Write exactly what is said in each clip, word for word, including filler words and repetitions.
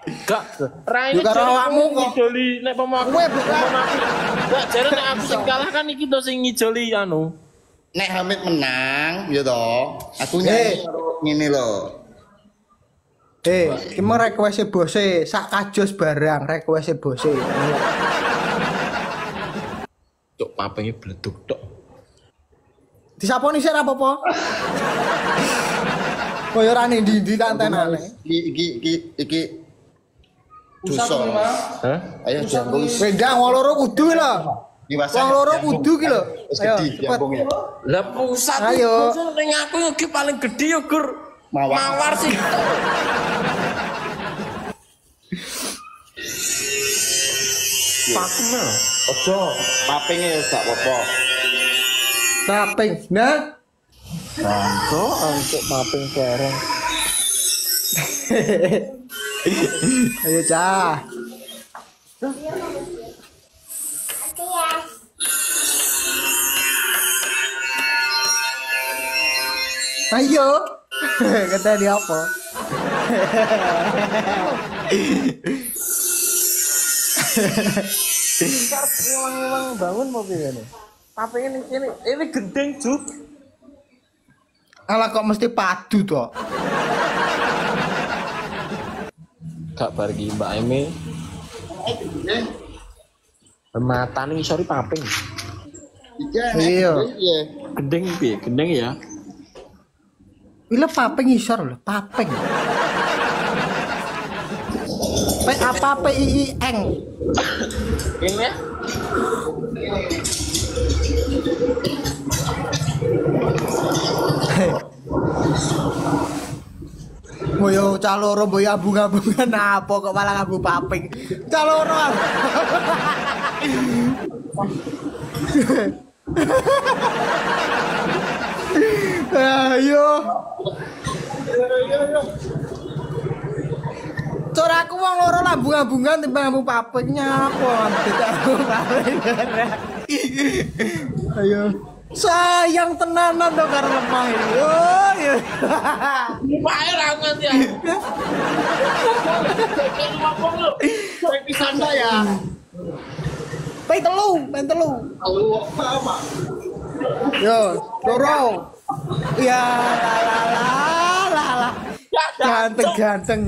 Gak, Raine karo awakmu kok ngidoli nek pemaku. Kowe bukan. Gak jare nek aku sing kalah kan iki to sing ngidoli anu. Nek Hamid menang, ya toh. Aku nyanyi karo ngene lho. Eh, iki mau request bose, sak kajos barang request bose. Cuk papenge bleduk tok. Disaponi sik apa-apa. Koyo ora ning ndi-ndi tantenane. Iki iki iki iki dosa. Hah? Ayo jambung. Wendang wong loro kudu lho. Wong loro kudu ki lho. Wis Ayo, gedhi cepet. jambung ya. Lah pusat Ayo. ning aku iki paling gedhe yo Gur. Mawar. Mawar sih. Pakna. Ojo, papinge gak apa-apa. Taping. Nah, Bangko untuk mapping bareng. ayo cah. Ayo. Kata dia apa? Emang bangun mau gimana? Tapi ini ini ini gendeng juk. Alah kok mesti padu toh? Gak bargi Mbak Emi. Mata nih sorry paping. Iya. Gendeng piye? Gendeng ya. Wila paping isor lho, paping. P apa P I I N. Ini ya. Boyo caloro boyo abung-abungan apa kok malah ngabu paping. Caloro. Ayo. Cor aku wong loro lambung-ambungan timbang ngambung papingnya apa? Ayo. Sayang tenanan dong karo lemah iki. Oh ya. Pae ra nganti ya. Kayak pisan ya. Peng telu, peng telu. Lalu apa? Yo, loro. Ya la la la la la. Ganteng-ganteng.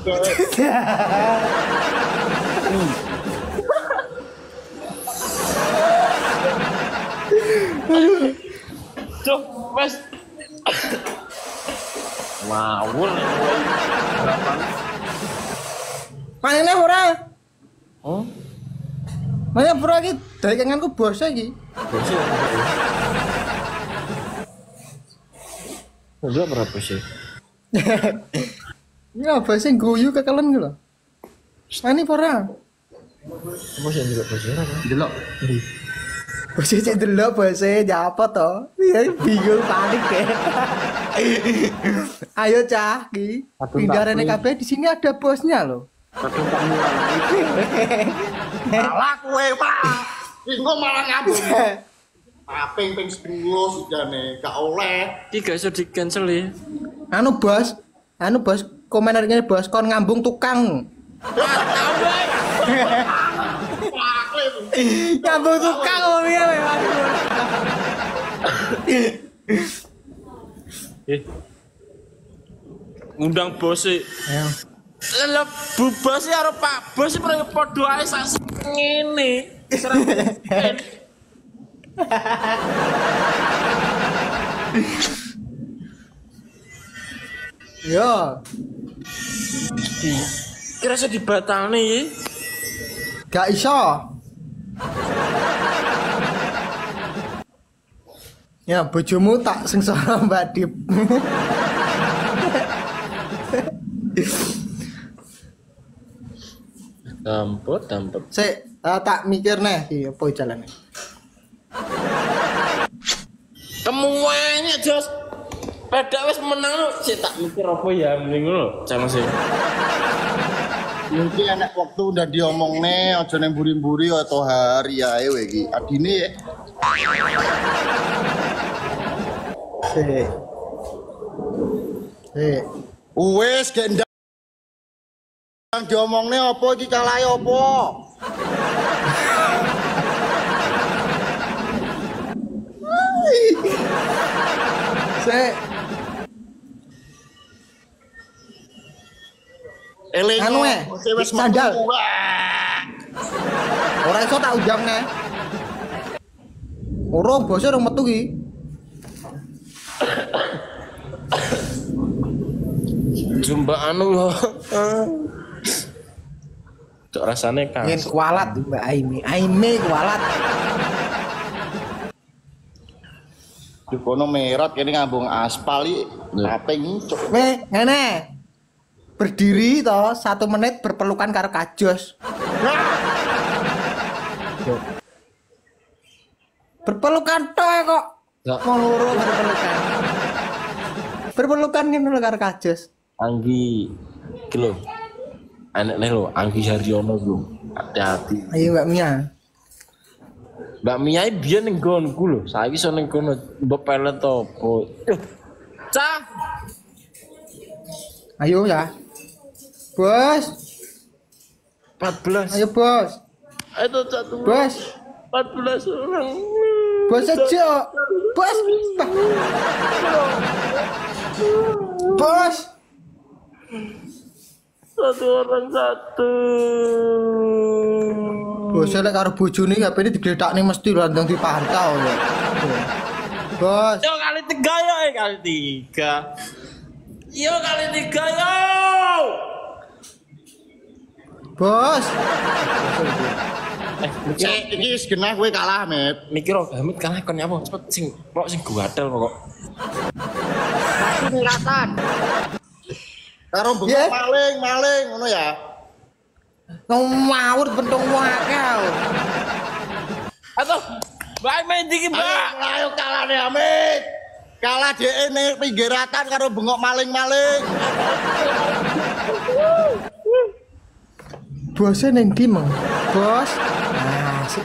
Cuk, wes. Ngawur. Manene ora? Oh, Mana pura iki daganganku bos iki. bosnya. Udah berapa sih? Ya bos sing guyu kekelen lho. Mani ora? Bosnya juga bosnya kan? Delok. Bos cek delok bos e apa to? Ya bingung panik ya. Ayo cah ki. Pindah rene kabeh di sini ada bosnya loh. Kadang tak mulai. Malah kowe, Pak. Engko malah ngambung. Paping ping sepuluh sujane gak oleh. Iki gak iso di cancel ya. Anu bos, anu bos, komentarnya bos kon ngambung tukang. Ngambung tukang apa piye Eh. Undang bos e. Ayo. Lah bu bos e karo Pak Bos e padha ae sak ngene. Yo. Kira iso dibatalne ya. Gak iso. Ya bojomu tak sengsara Mbak Dip. Dampet, dampet. Sik, uh, tak mikir nih, iya apa jalannya. Kemuanya Jos. Pada wis menang lu, sik tak mikir apa ya mending lho, jangan sih. Mungkin anak waktu udah diomongne aja nang mburi-mburi atau hari ae we iki. Adine ya. Sik. Sik. Wes gak Yang diomongne apa iki kalahe apa? Sik. Eling Anu e, wis sandal. metu. Ora iso tak ujangne. Ora bose ora metu ki. Jumba anu lho. Cok rasane kan. Yen kualat Mbak Aimi. Aimi kualat. Di kono merot kene ngambung aspal iki kaping cuk. Weh, ngene. Berdiri toh satu menit berpelukan karo kajos. Berpelukan toh kok. Enggak. Mau loro berpelukan. Berpelukan ngene lho karo kajos. Anggi iki lho. Enek nih lho, Anggi Haryono lho. Hati-hati. Ayo Mbak Mia. Mbak Mia iki biyen ning nggonku lho. Saiki iso ning kono mbok pelet opo. Cah. Ayo ya. Bos. empat belas. Ayo bos. Itu satu. Bos. empat belas orang. Bos aja. Bos. Bos. Satu orang satu. Bos lek karo bojone H P-ne digledakne mesti landang dipantau ya. Bos. Yo kali tiga yo, eh, kali tiga. Yo kali tiga yo. Bos. Eh, Cek iki wis genah kowe kalah, Met. mikir oh, Hamid kalah kon nyapa cepet sing kok sing guadal kok. Ngeratan. Karo bengok Yeah. maling, maling ngono ya. Ngawur bentung wong akeh. Atuh, bae main iki, Ayo, Mbak. ayo kalah nih Amit. Kalah dhek ning pinggiratan karo bengok maling-maling. Bosnya neng di mang. Bos. Nah, sip.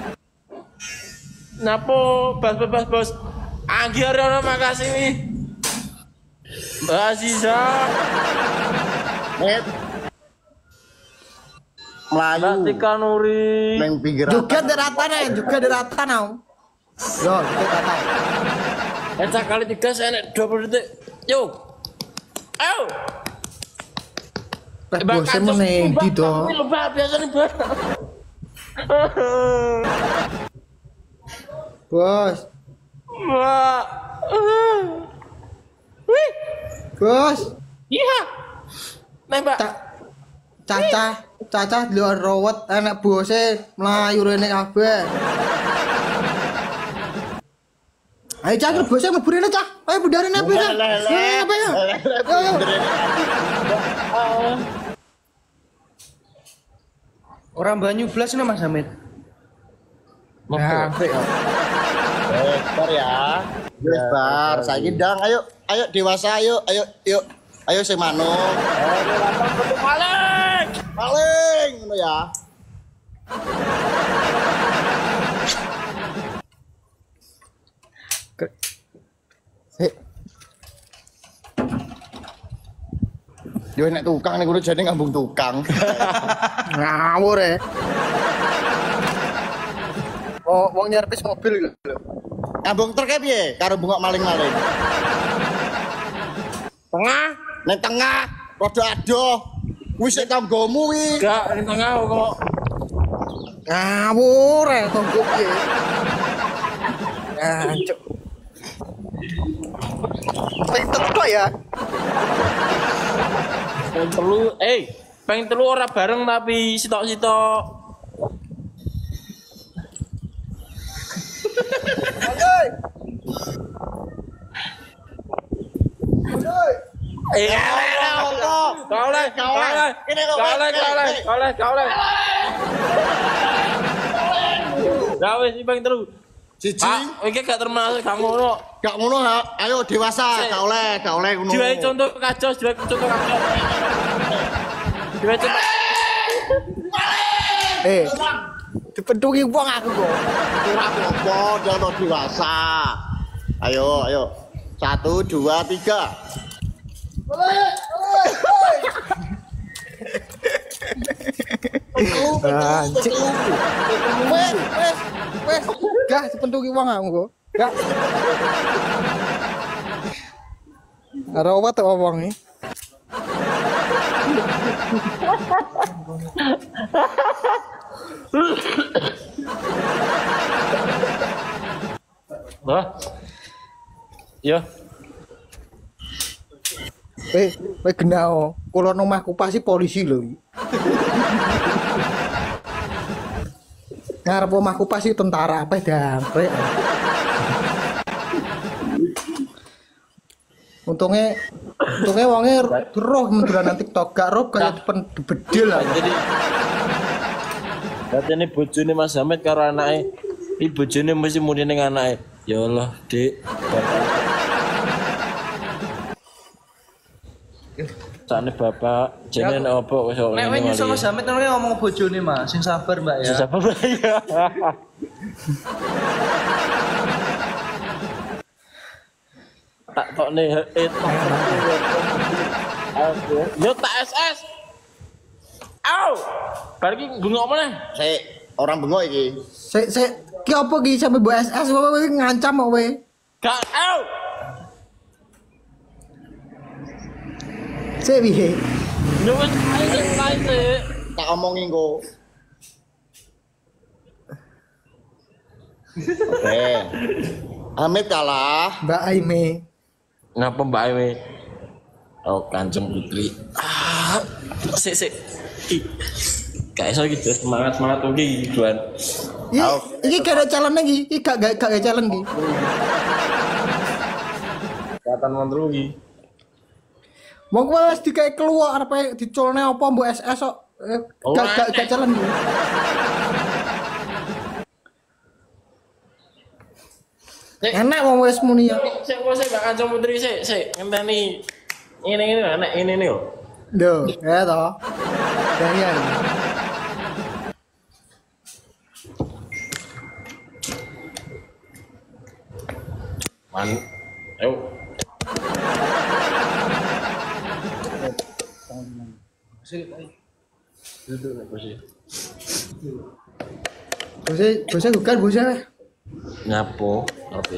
Napo, bos bos bos bos. Anggi Haryono makasih nih. Mbak Aziza. Met. Mbak Melayu Tika Nuri. ning pinggiratan. Juga deratan ya, juga deratan au. Yo, juga deratan. Eca kali tiga saya nek dua puluh detik. Yo. Ayo. Lah bosnya meneng di to. Ini lho, Mbak, biasa nih, Mbak. Bos. Mbak. Wih. Bos. Iya. Nih, Mbak. Ca Caca, Caca di luar rawat anak bosnya melayu rene kabeh. Ayo Cak, bosnya mlebu rene Cak. Ayo budare apa ya? Eh, apa ya? Ayo. Orang Banyu Blas ini Mas Hamid. Nah, apik ya. Eh, bar ya. Wis bar, saiki ndang ayo ayo dewasa ayo ayo yuk. Ayo sing manuk. Maling. Maling ngono ya. Sik. Yo nek tukang ning kono jane ngambung tukang. Ngawur ya. Oh, wong nyervis mobil lho. Ngambung truk e piye karo bengok maling-maling? Tengah. Ning tengah padha adoh. Wis nek tanggomu wi. Enggak, di tengah kok. Ngawur ya tonggo piye. Ngancuk. Pentok tok ya. Pengen telu, eh, pengen telu ora bareng tapi sitok-sitok. Ayo. Eh, Allah. kau leh, kau leh, Ini lho, kau leh, ini, kau leh, ini. kau leh, kau leh. Gawe sih pengen telu. Siji Pak, iki gak termasuk gak ngono. gak ngono ha. Ayo dewasa, gak oleh, gak oleh ngono. Diwai contoh kacos, diwai contoh kacos. Diwai contoh. Eh. Dipedungi wong aku kok. Ora apa-apa, jono dewasa. Ayo, ayo. Satu, dua, tiga. Oleh, oleh, oleh. Pekelu, pekelu, Anjing. pekelu. Wes, wes, wes. Gak sepentuki wong aku kok. Gak. Ada apa tuh wong nih? Wah. Yo. Weh, weh genao. Kalau nang omahku pasti polisi lho. Ngarep omahku pasti tentara apa dangkrik. Untungnya untungnya wonge roh mendolan TikTok gak roh kaya depen bedil lah. Jadi Berarti ini bojone Mas Hamid karo anake. Iki bojone mesti muni ning anake. Ya Allah, Dik. Sane bapak, jenenge nek opo wis kok Nek ngene nyusul mari. Mas Hamid nang ngomong bojone Mas, sing sabar Mbak ya. Siapa ya? Tak tokne it. Yo tak S S. Au. Bar iki bengok meneh. Sik, orang bengok iki. Sik sik ki apa ki sampe mbok S S kowe ngancam kok kowe. Gak au. Sik piye? Yo wis ae ae. Tak omongi engko. Oke. Amit kalah. Mbak Aime. Ngapa Mbak Aime? Oh, Kanjeng Putri. Ah, sik sik. Ih, gak iso gitu, semangat-semangat iki Juan. Iki iki gak ada calon lagi, iki gak gak gak calon iki. Katan montru iki. Wong kowe wis dikae keluar arepe diculne apa mbok S S kok. Eh, Gak gak gak calon iki. Enak wong wis muni ya. Sik kok sik Mbak Kanjeng Putri sik sik ngenteni. Ini ini anak ini nih kok. Lho, ya toh. Ya ya. Man. Ayo. Duduk nek posisi. Bose, bose bukan bose. Nyapo, oke.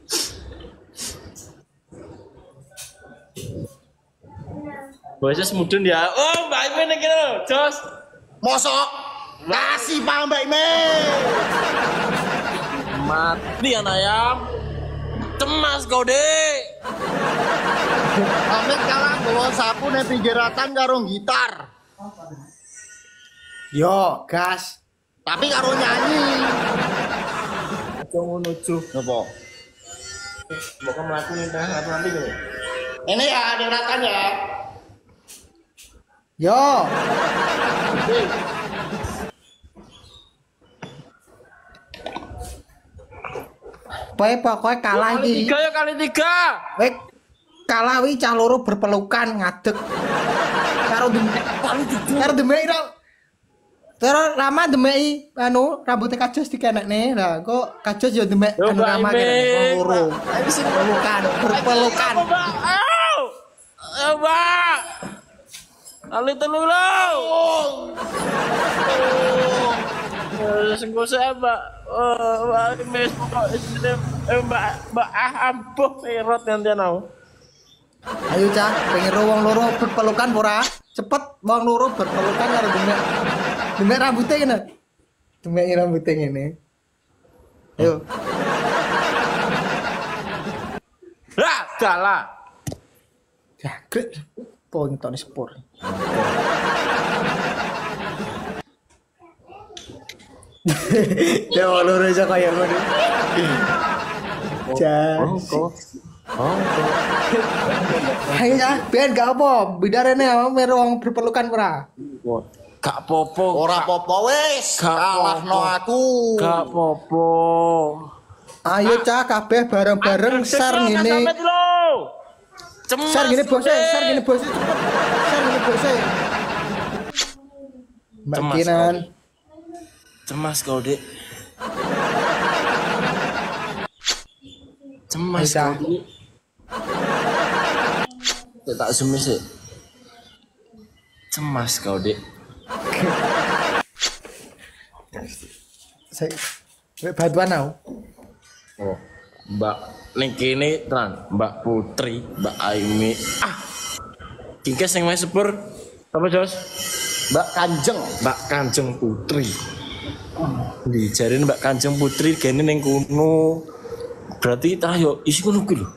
Bosnya semudun ya. Oh, Mbak Ime nih kira loh, Jos. Mosok kasih Pak Mbak Ime. Mati anak ayam. Cemas kau dek. Amit kalah bawa sapu nih pinggiratan karo gitar. Yo, gas. Tapi karo nyanyi. Aku mau nuju. Apa? Bukan melakukan ini tengah atau nanti gini. Ini ya dengarkan ya. Yo. Pokoke pokoke kalah Kali iki. tiga ya kali tiga. Wek kalah wi cah loro berpelukan ngadeg. Karo demek kali tiga. Karo demek ira. Terus Rama demeki anu rambutnya kajos dikenekne. Lah kok kajos ya demek Yo, anu Mbak Rama Ime. kene wong loro. Ayo sini. Berpelukan, berpelukan. Apa, Mbak? Ayo. Ayo, Mbak. Kali telu lo. Sengko saya Mbak. Oh, Mbak Ime pokok istri eh, Mbak Mbak ah ampuh erot nanti aku. Ayo cah, pengen ro wong loro berpelukan ora? Cepet wong loro berpelukan karo demek. Demek rambutnya kene. Demek rambutnya ngene. Ayo. Lah, kalah. Ya, grek. Po ngentone sepur. Ya wong loro iso kaya ngono. Cah. Kok. Oh, Ayo cah, ben gak apa, bidarene mero wong berpelukan ora? gak popo. Ora apa-apa wis. Gak Kalahno apa-apa. aku. Gak popo. Ayo cah kabeh bareng-bareng share ngene. Cemas. Share gini bose, share gini bose cepet. Share gini bose. Mbak Cemas, Kinan. Cemas kau, Dek. Cemas Ayo, kau, Dek. Dek, tak zoom sih. Cemas kau, Dek. Saya bantuan aku. Oh, Mbak ning kene tenan, Mbak Putri, Mbak Aimi. Ah. Kingkes sing wis sepur. Apa, Jos? Mbak Kanjeng. Mbak Kanjeng Putri. Di jarine Mbak Kanjeng Putri gene ning kono. Berarti ta yo isi kono kuwi lho.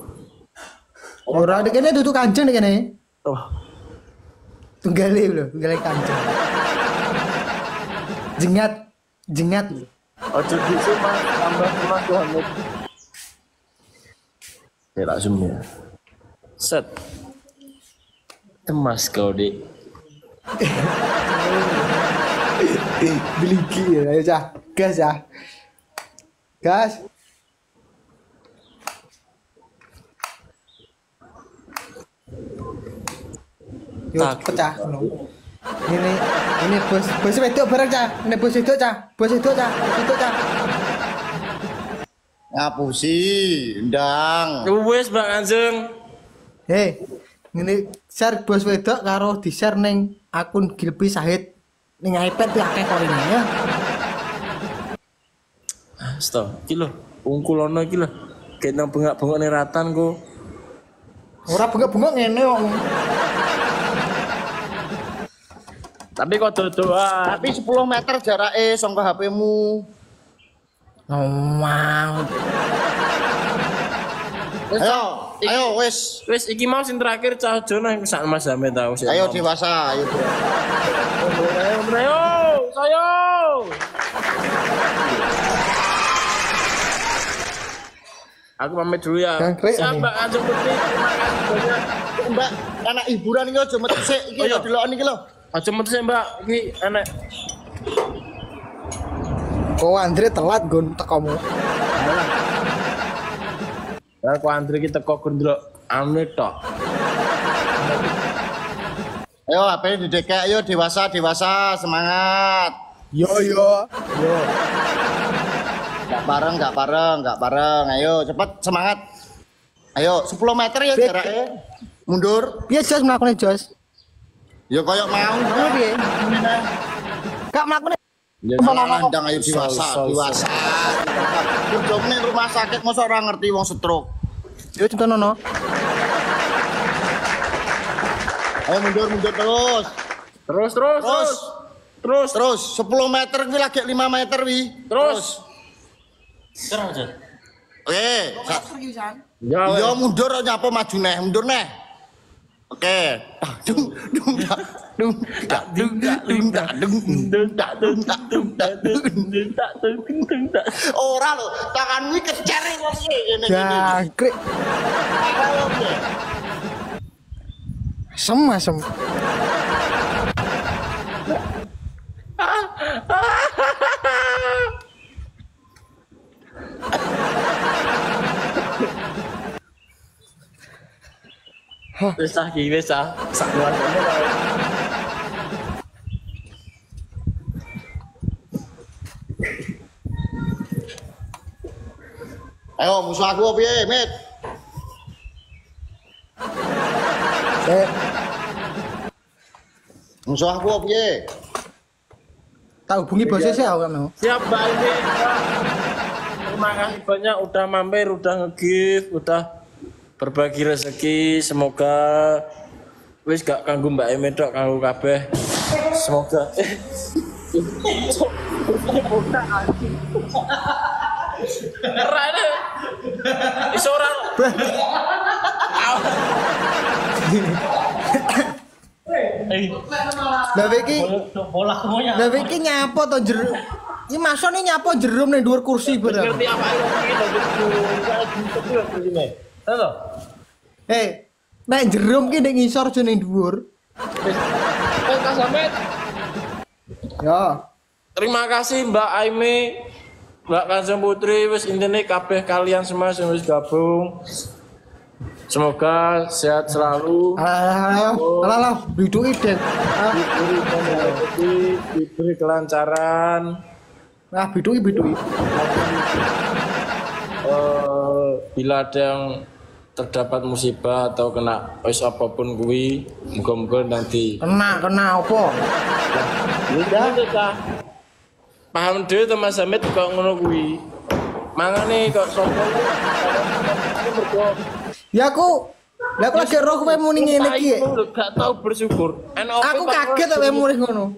Ora kene dudu kanjeng kene. Oh, Tunggale lho, tunggale kanjeng. Jengat, jengat. ojo gitu Mas, tambah Mas Muhammad. Ya langsung ya. Set. Emas kau, Dik. Beliki ya, ayo cah. Gas ya. Gas. Yo Tak. pecah no. Ini ini bos bos wedok bareng cah. Ini bos wedok cah. Bos wedok cah. Bos wedok cah. Ngapusi, ndang. Wes Mbak Kanjeng. Hei, ini share bos wedok karo di-share ning akun Gilpi Sahid ning iPad ya akeh kok ini ya. Sto, iki lho, ungkulono iki lho. Genang bengak-bengok ning ratan ku. Ora bengok-bengok ngene kok. Tapi kok dodoan. Tapi sepuluh meter jarake sangka H P-mu. Ngomong. Ayo, ayo wis. Wes iki mau sing terakhir cah Jono yang sak Mas Hamid tau sih. Ayo dewasa, ayo. Ayo, ayo, saya. Aku pamit dulu ya. Jangkrik, Siap ini. Mbak Kanjeng Putri. Terima kasih banyak. Mbak, anak hiburan iki aja metu sik iki Oh, iya. lho delokon iki lho. Aja metu sih Mbak, iki enek. Kok Andre telat gon tekomu. Ya aku antri kita kok ndelok anu tok. Ayo H P didekek, ayo dewasa, dewasa, semangat. Yo yo. Yo. Gak bareng, gak bareng, gak bareng. Ayo cepet semangat. Ayo sepuluh meter ya Bek. jaraknya. Mundur. Piye Jos mlakune Jos? Ya koyo mau. Ngono piye? Kak mlakune Ya Landang ayo dewasa, Sol, sol, dewasa. Udah ning rumah sakit masa ora ngerti wong stroke. yo contohno. Ayo mundur, mundur terus. Terus terus Terus. terus. Terus sepuluh meter kuwi lagi lima meter wi. Terus. Terus. aja. Oke. sa- Ya. Yo mundur nyapa maju neh, mundur neh. Oke. Tak dung dung tak dung tak dung tak dung tak dung dung tak dung tak dung tak dung tak. Ora lho, tanganmu kecer kok piye ngene iki. Jangkrik. Ora lho, piye. Asem asem. Wis ah iki wis ah. Sak keluargane wae. Ayo musuh aku piye, Mit? Eh, Musuh aku piye? tak hubungi bosnya sih aku kamu. Siap Mbak ini. Mbak. Terima kasih banyak udah mampir, udah nge-gift, udah berbagi rezeki. Semoga wis gak kanggo Mbak Emi tok, kanggo kabeh. Semoga eh Rane. Iso ora. Eh, Lah iki, bola semuanya. lah iki nyapo to jerum. Iki masone nyapo jerum ning dhuwur kursi bener. Ngerti apa itu iki lho gitu. Halo. Eh, nek jerum ki ning ngisor aja ning dhuwur. Eh, Kak Samet. Ya. Terima kasih Mbak Aimi, Mbak Kanjeng Putri, wis intine kabeh kalian semua sing wis gabung. Semoga sehat selalu, Alah, alah, alah, biduki dek. Ah, diberi rezeki, diberi kelancaran. ah biduki biduki. Eh, bila ada yang terdapat musibah atau kena wis apapun kuwi, muga-muga nanti Kena, kena apa? udah kita paham dhewe to Mas Hamid kok ngono kuwi. Mangane kok sopo mergo Ya aku lah aku lagi roh kowe muni ngene iki. gak tau bersyukur. N O P Aku kaget kowe muni ngono.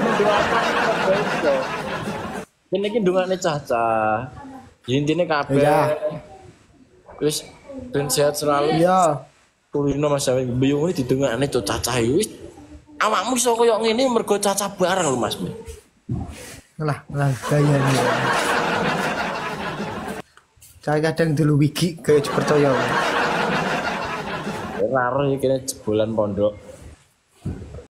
Ini iki ndungane Caca. Intine kabeh. Iya. Wis ben sehat selalu. Iya. Kulino Mas Hamid bingung iki didungane to Caca iki wis awakmu iso koyo ngene mergo Caca bareng lho Mas. Lah, lah gaya nih. Saya kadang dulu wiki kayak percaya. Ora ro iki jebolan pondok.